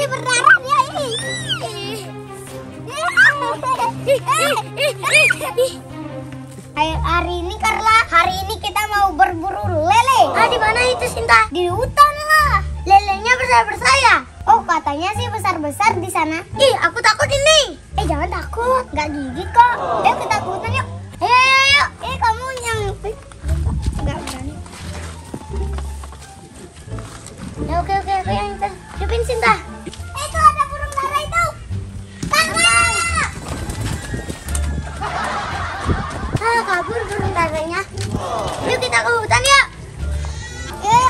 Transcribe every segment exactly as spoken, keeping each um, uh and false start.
Ih, berdarah dia ini. Hari ini Carla, hari ini kita mau berburu lele. Ah, di mana itu Sinta? Di hutan lah. Lelenya besar-besar ya? Oh, katanya sih besar-besar di sana. Ih, aku takut ini. Eh, jangan takut, nggak gigit kok. Ayo kita ke hutan yuk. Ayo, ayo, ayo. Eh, kamu yang nggak berani. Ya, oke, oke, oke, yang hidupin Sinta. Eh, itu ada burung dara itu. Carla! Ah, kabur burung darahnya. Yuk kita ke hutan yuk. Yuk.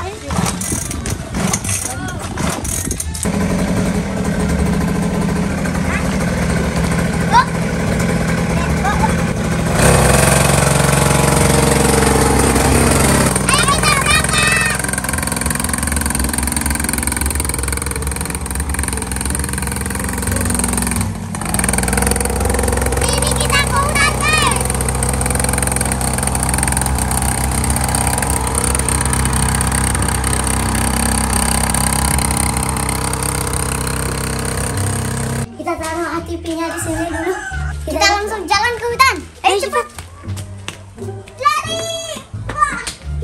Kita taruh A T V-nya di sini dulu. Kita, kita langsung jalan ke hutan. Ayo cepat. Lari. Wah.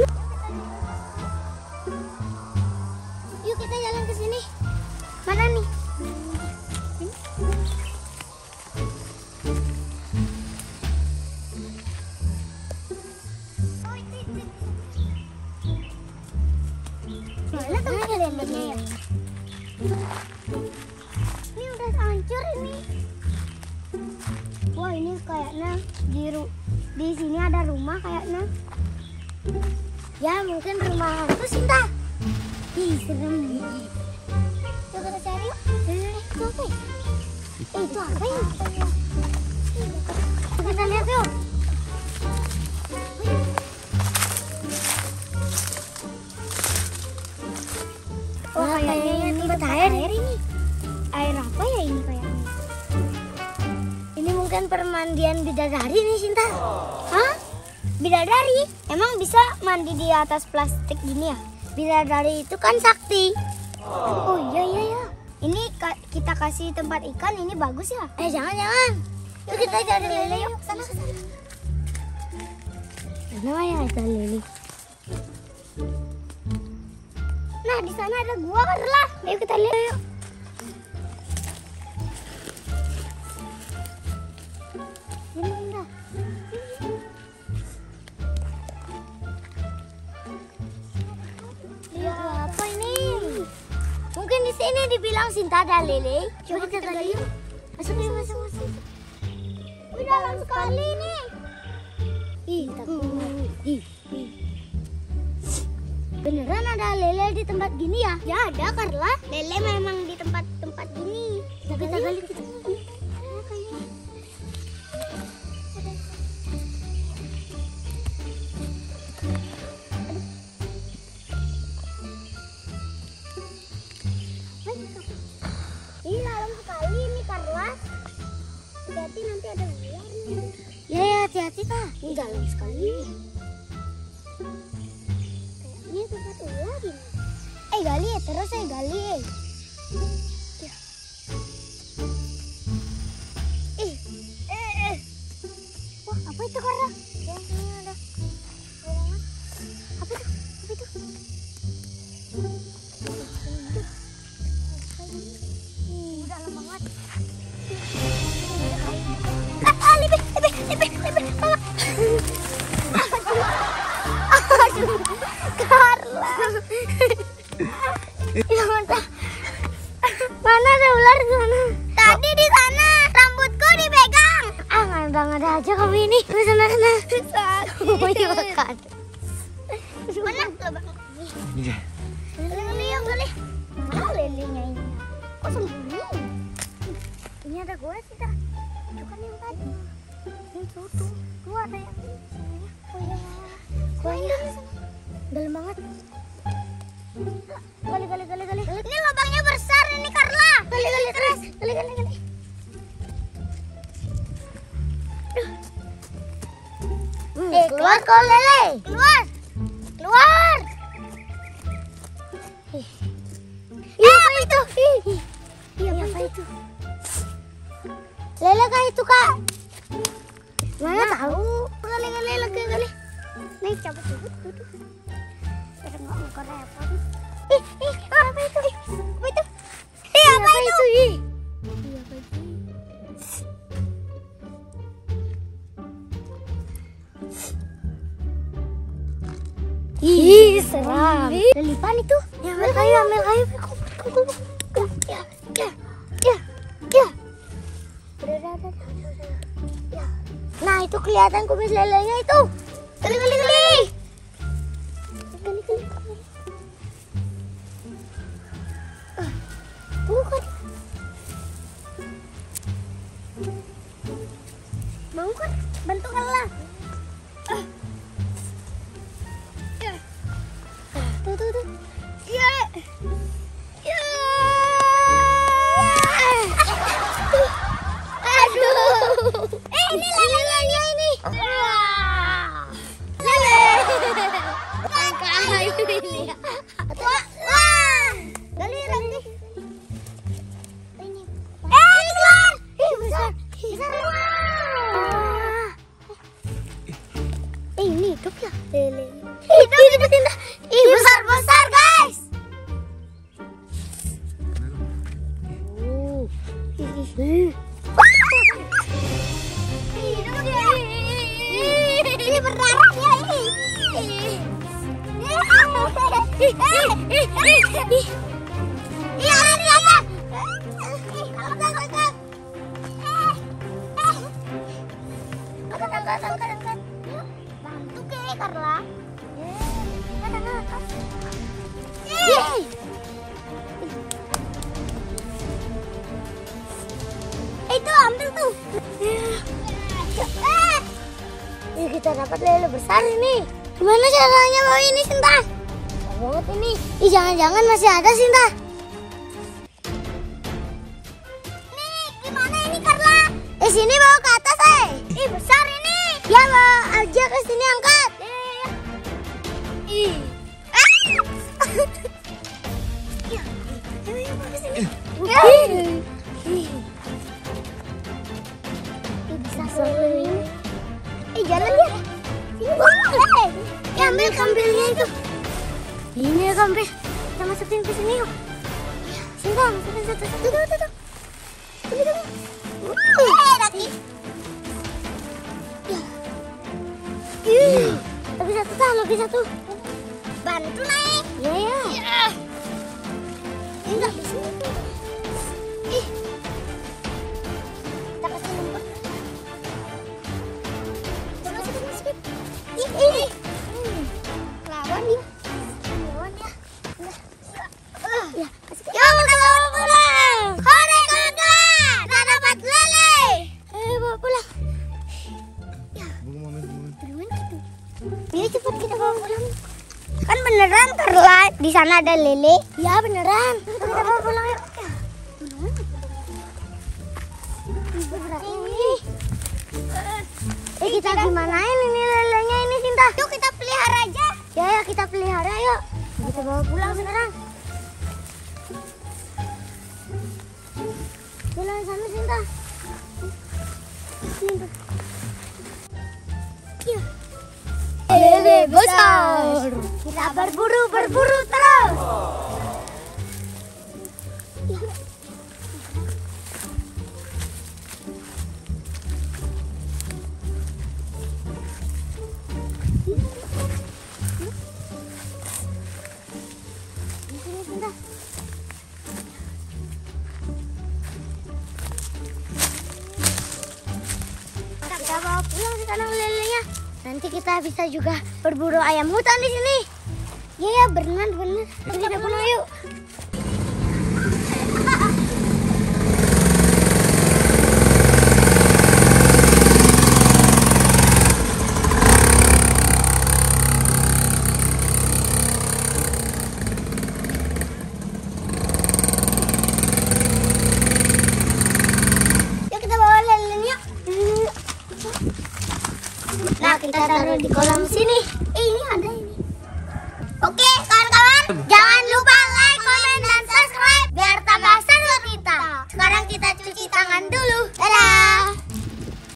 Yuk kita jalan ke sini. Mana nih? Mana tuh lelenya ya? Ini udah hancur ini. Wah, ini kayaknya di ru- di sini ada rumah kayaknya. Ya mungkin rumah hantu Sinta. Ih, serem. Yuk kita cari yuk. Eh, itu apa ya? Eh, itu apa ya? Kita lihat yuk. Oh, Wah, kayaknya kayaknya ini tempat tempat air. air ini. Air apa ya ini kayaknya? Ini mungkin permandian bidadari nih Sinta. Hah? Bidadari? Emang bisa mandi di atas plastik gini ya? Bidadari itu kan sakti. Oh iya iya ya. Ini ka- kita kasih tempat ikan, ini bagus ya? Eh jangan jangan. Yuk kita cari lele yuk. Sana sana. Mana ya ada lele? Nah, di sana ada gua Carla. Ayo kita lihat yuk. Ini enggak. Lihat apa ini? Mungkin di sini dibilang Sinta ada lele. Coba kita gali yuk. Masuk yuk masuk masuk. Wih, dalam sekali nih. Ih, takut. Ih, ih. Beneran ada lele di tempat gini ya? Ya ada Carla. Lele memang di tempat-tempat gini. Tapi kita gali kita. Ini dalam sekali ini Carla. Hati-hati nanti ada ular. Ya ya hati-hati kak. Ini dalam sekali. Kayaknya tempat ular ini. Eh gali ya, terus eh gali eh. Ya. Eh, eh, eh. Wah, apa itu Carla? Ya, ini ada ruangan. Apa itu? Apa itu? Hmm, dalam banget. Ah, lebih, lebih, lebih, lebih. Aduh, Carla. Ya mana? Mana ada ular di sana? Tadi di sana rambutku dipegang. Ah ngada-ngada aja kamu ini. Di sana sana. Sakit. Oh iya kan. Mana? Iya. Lele yang lele. Mana lelenya ini? Kok sembunyi? Ini ada gua sih dah. Itu kan yang tadi. Ini tuh tuh. Gua ada yang ini. Oh iya. Gua ya. Dalam banget. Gali gali gali gali. Ini lubangnya besar ini Carla. Gali gali terus. Gali gali gali. Hmm, Eh, keluar kau lele. Keluar. Keluar. Eh, apa itu? Ih. itu? Lele kah itu, Kak? Mana tahu? Kali kali lagi kali. Nih cabut cabut duduk. Biar nggak mau repot. Ih, ih, apa itu? Ih, apa itu? Ih, apa itu? Ih. Ih, seram. Lelipan itu. Ya, ambil kayu, ambil kayu. Ya, ya, ya, ya. Ya. Nah, itu kelihatan kumis lelenya itu. Kali kali kali. Kali kali. Ah, bukan. Mau kan? Bantu kalah. Ah. Ya. Tuh tuh tuh. Ya. Ya. Aduh. Eh, ini lele-lele ini. Lele. Kayu ini. Wah. Gali lagi. Ini. Eh, ini keluar. Ih, besar. Besar. Eh, ini hidup ya lele. Hidup, hidup, hidup. Ih, besar-besar, guys. Oh. Ih. Hidup dia. Ini berdarah dia ini. Iya, ini apa? Angkat, angkat. Angkat, angkat, angkat, angkat. Bantu ke, Carla. Angkat, angkat. Yeay. Itu ambil tuh. Ih, kita dapat lele besar ini. Gimana caranya bawa ini, Sinta? Banget ini. Ih, jangan-jangan masih ada, Sinta. Nih, gimana ini, Carla? Eh, sini bawa ke atas, eh. Ih, besar ini. Ya, bawa aja ke sini, angkat. Ih. Ya, ayo, ayo, bawa ke sini. Ya. Ih, Besar ini. Eh, jalan ya. Sini, boleh. Ya, ambil kambilnya itu. ini ya, Kambil. Kita masukin ke sini yuk. Sinta, masukin satu-satu. Tuh, tuh, tuh, tuh. Tuh, tuh. Eh, kaki. Ih, lebih satu, tak? Lebih satu. Bantu naik. Ya, ya. Ya. Ini nggak di sini tuh. Ih. Kita kasih lumpur. Kita masukin, masukin. Ih, ini. Lawan dia. Lawan dia. Udah. Uh. Ya, masukin. Yuk, kita bawa pulang. Hore, kawan-kawan. Kita dapat lele. Eh, bawa pulang. Gimana gitu? Ya, cepat kita bawa pulang. Kan beneran, Carla, di sana ada lele. Ya, beneran. Kita bawa pulang yuk. Ini. Eh, kita gimanain ini lelenya ini, Sinta? Yuk kita pelihara aja. Ya, ya, kita pelihara yuk. Kita bawa pulang sekarang. Jalan sana, Sinta. Sini. Ya. Lele besar. Kita berburu, berburu terus. Ya. Di sini, Sinta. Kita bawa pulang sekarang lelenya. Nanti kita bisa juga berburu ayam hutan di sini. Ya, ya, benar, benar. Kita pulang yuk. Yuk kita bawa lelenya. Nah, kita taruh di kolam sini.